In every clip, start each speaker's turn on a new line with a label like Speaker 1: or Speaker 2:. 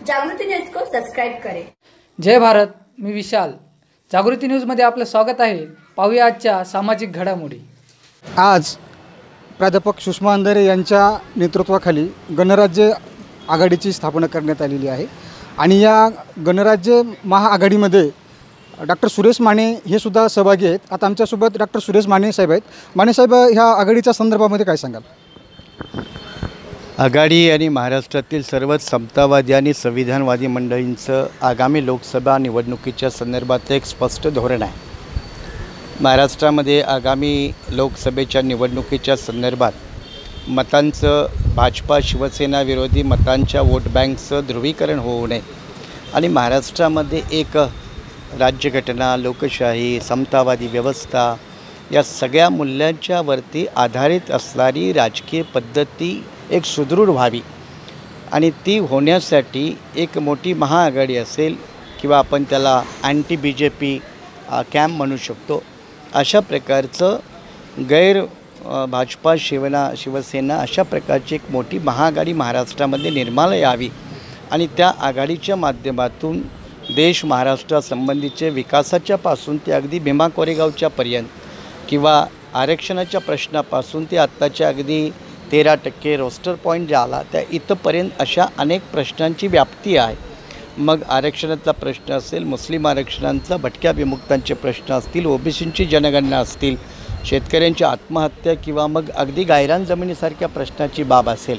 Speaker 1: जागृति न्यूज को सब्सक्राइब करें।
Speaker 2: जय भारत, मी विशाल। जागृति न्यूजमध्ये आपलं स्वागत आहे। पाहूया आजच्या सामाजिक घडामोडी।
Speaker 3: आज प्राध्यापक सुषमा अंधारे यांच्या नेतृत्वाखाली गणराज्य आघाडीची स्थापना करण्यात आलेली आहे आणि या गणराज्य महाआघाडीमध्ये डॉक्टर सुरेश माने हे सुद्धा सहभागी आहेत। आता आमच्यासोबत डॉक्टर सुरेश माने साहेब आहेत। माने साहेब, ह्या आघाडीच्या संदर्भामध्ये काय सांगाल?
Speaker 4: आघाडी आणि महाराष्ट्रातील सर्वच समतावादी आणि संविधानवादी मंडळींचं आगामी लोकसभा निवडणुकीच्या संदर्भात एक स्पष्ट धोरण आहे। महाराष्ट्रामध्ये आगामी लोकसभेच्या निवडणुकीच्या संदर्भात मतांचं भाजपा शिवसेना विरोधी मतांच्या वोट बँकचं ध्रुवीकरण होऊ नये आणि महाराष्ट्रामध्ये एक राज्यघटना, लोकशाही, समतावादी व्यवस्था या सगळ्या मूल्यांच्या वरती आधारित असणारी राजकीय पद्धती एक सुदृढ व्हावी आणि ती होण्यासाठी एक मोठी महाआघाडी असेल किंवा आपण त्याला अँटी BJP कॅम्प म्हणू शकतो। अशा प्रकारचं भाजपा शिवसेना अशा प्रकारची एक मोठी महाआघाडी महाराष्ट्रामध्ये निर्माण यावी आणि त्या आघाडीच्या माध्यमातून देश महाराष्ट्रासंबंधीचे विकासाच्या पासून ते अगदी भीमा कोरेगावच्या पर्यंत किंवा आरक्षणाच्या प्रश्नापासून ते आत्ताच्या अगदी 13% रोस्टर पॉईंट जे आला त्या इथंपर्यंत अशा अनेक प्रश्नांची व्याप्ती आहे। मग आरक्षणाचा प्रश्न असेल, मुस्लिम आरक्षणांचा, भटक्या विमुक्तांचे प्रश्न असतील, OBCंची जनगणना असतील, शेतकऱ्यांची आत्महत्या किंवा मग अगदी गायरान जमिनीसारख्या प्रश्नाची बाब असेल,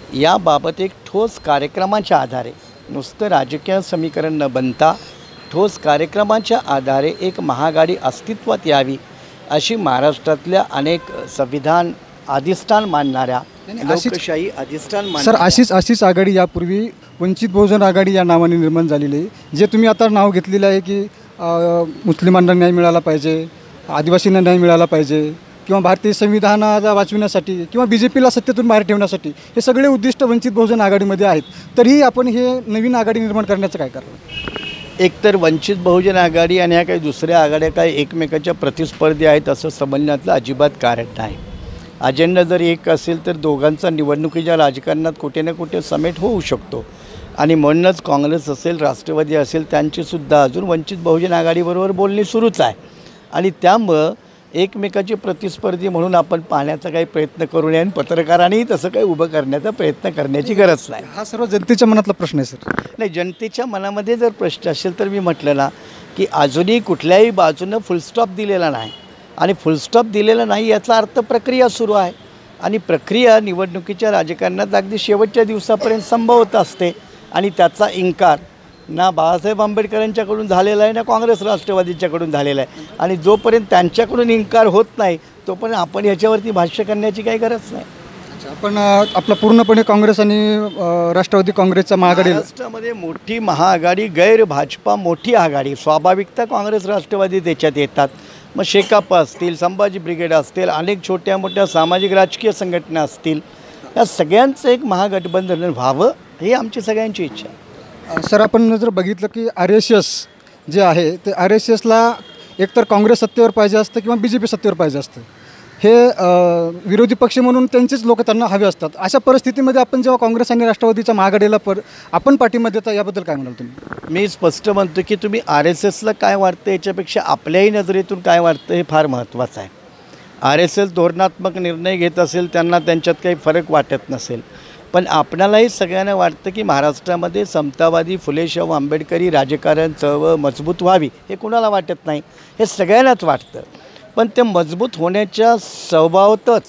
Speaker 4: याबाबत एक ठोस कार्यक्रमाच्या आधारे नुसतं राजकीय समीकरण न बनता ठोस कार्यक्रमाच्या आधारे एक महाआघाडी अस्तित्वात यावी अशी महाराष्ट्रातल्या अनेक संविधान अधिष्ठान मानणाऱ्या लोकशाही अधिष्ठान मानणाऱ्या
Speaker 3: अशीच आघाडी यापूर्वी वंचित बहुजन आघाडी या नावाने निर्माण झालेली आहे। जे तुम्ही आता नाव घेतलेलं आहे की मुस्लिमांना न्याय मिळाला पाहिजे, आदिवासींना न्याय मिळाला पाहिजे किंवा भारतीय संविधानाला वाचविण्यासाठी किंवा BJPला सत्तेतून बाहेर ठेवण्यासाठी हे सगळे उद्दिष्ट वंचित बहुजन आघाडीमध्ये आहेत। तरीही आपण हे नवीन आघाडी निर्माण करण्याचं काय करणार?
Speaker 4: एकतर वंचित बहुजन आघाडी आणि ह्या काही दुसऱ्या आघाड्या काही एकमेकाच्या प्रतिस्पर्धी आहेत असं समजण्याचं अजिबात कारण नाही। अजेंडा जर एक असेल तर दोघांचा निवडणुकीच्या राजकारणात कुठे ना कुठे समेट होऊ शकतो आणि म्हणूनच काँग्रेस असेल, राष्ट्रवादी असेल, त्यांचीसुद्धा अजून वंचित बहुजन आघाडीबरोबर बोलणी सुरूच आहे आणि त्यामुळं एकमेकाचे प्रतिस्पर्धी म्हणून आपण पाहण्याचा काही प्रयत्न करू नये आणि पत्रकारांनी तसं काही उभं करण्याचा प्रयत्न करण्याची गरज नाही।
Speaker 3: हा सर्व जनतेच्या मनातला प्रश्न आहे सर।
Speaker 4: नाही, जनतेच्या मनामध्ये जर प्रश्न असेल तर मी म्हटलं ना की अजूनही कुठल्याही बाजूनं फुलस्टॉप दिलेला नाही आणि फुलस्टॉप दिलेला नाही याचा अर्थ प्रक्रिया सुरू आहे आणि प्रक्रिया निवडणुकीच्या राजकारणात अगदी शेवटच्या दिवसापर्यंत संभवत असते आणि त्याचा इन्कार ना बाळासाहेब आंबेडकरांच्याकडून झालेला आहे ना काँग्रेस राष्ट्रवादीच्याकडून झालेला आहे आणि जोपर्यंत त्यांच्याकडून इन्कार होत नाही तोपर्यंत आपण याच्यावरती भाष्य करण्याची काही गरज नाही।
Speaker 3: आपण आपला पूर्णपणे काँग्रेस आणि राष्ट्रवादी काँग्रेसच्या महाआघाडी
Speaker 4: महाराष्ट्रामध्ये मोठी महाआघाडी भाजपा मोठी आघाडी स्वाभाविकता काँग्रेस राष्ट्रवादी त्याच्यात येतात। मग शेकाप असतील, संभाजी ब्रिगेड असतील, अनेक छोट्या मोठ्या सामाजिक राजकीय संघटना असतील, या सगळ्यांचं एक महागठबंधन व्हावं ही आमची सगळ्यांची इच्छा आहे।
Speaker 3: सर, आपण जर बघितलं की RSS जे आहे ते RSSला एकतर काँग्रेस सत्तेवर पाहिजे असतं किंवा BJP सत्तेवर पाहिजे असतं। हे विरोधी पक्ष म्हणून त्यांचेच लोक त्यांना हवे असतात। अशा परिस्थितीमध्ये आपण जेव्हा काँग्रेस आणि राष्ट्रवादीच्या महाआघाडीला आपण पाठिंबा देता याबद्दल काय म्हणाल तुम्ही?
Speaker 4: मी स्पष्ट म्हणतो की तुम्ही RSSला काय वाटतं याच्यापेक्षा आपल्याही नजरेतून काय वाटतं हे फार महत्त्वाचं आहे। RSS धोरणात्मक निर्णय घेत असेल, त्यांना त्यांच्यात काही फरक वाटत नसेल, पण आपणालाही सगळ्यांना वाटतं की महाराष्ट्रामध्ये समतावादी फुले शाहू आंबेडकरी राजकारण चळवळ मजबूत व्हावी हे कुणाला वाटत नाही, हे सगळ्यांनाच वाटतं। पण ते मजबूत होण्याच्या स्वभावातच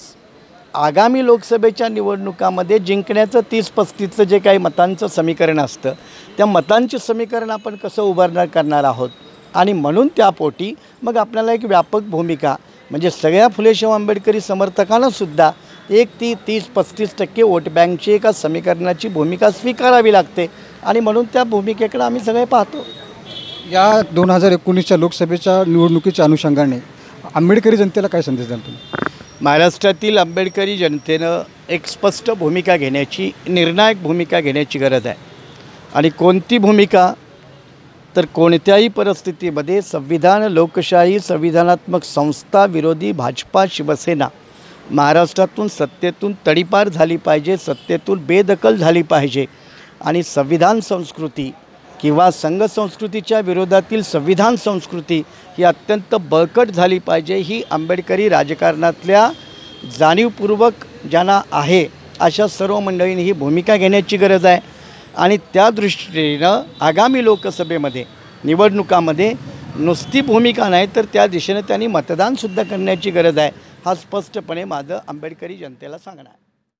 Speaker 4: आगामी लोकसभेच्या निवडणुकामध्ये जिंकण्याचं 30-35चं जे काही मतांचं समीकरण असतं त्या मतांचे समीकरण आपण कसं उभारणार करणार आहोत आणि म्हणून त्यापोटी मग आपल्याला एक व्यापक भूमिका म्हणजे सगळ्या फुले शाहू आंबेडकरी समर्थकांनासुद्धा एक 30-35% वोट बँकची एका समीकरणाची भूमिका स्वीकारावी लागते आणि म्हणून त्या भूमिकेकडे आम्ही सगळे पाहतो।
Speaker 3: या 2019च्या लोकसभेच्या निवडणुकीच्या अनुषंगाने आंबेडकरी जनतेला काय संदेश द्याल तुम्ही?
Speaker 4: महाराष्ट्रातील आंबेडकरी जनतेनं एक स्पष्ट भूमिका घेण्याची, निर्णायक भूमिका घेण्याची गरज आहे आणि कोणती भूमिका तर कोणत्याही परिस्थितीमध्ये संविधान, लोकशाही, संविधानात्मक संस्था विरोधी भाजपा शिवसेना महाराष्ट्रातून सत्तेतून तडीपार झाली पाहिजे, सत्तेतून बेदखल झाली पाहिजे आणि संविधान संस्कृती किंवा संघ संस्कृतीच्या विरोधातील संविधान संस्कृती ही अत्यंत बळकट झाली पाहिजे, ही आंबेडकरी राजकारणातल्या जाणीवपूर्वक ज्यांना आहे अशा सर्व मंडळींनी ही भूमिका घेण्याची गरज आहे. आणि त्या दृष्टीनं आगामी लोकसभेमध्ये निवडणुकामध्ये नुसती भूमिका नाही तर त्या दिशेने त्यांनी मतदानसुद्धा करण्याची गरज आहे. हा स्पष्टपणे माझं आंबेडकरी जनतेला सांगणं आहे.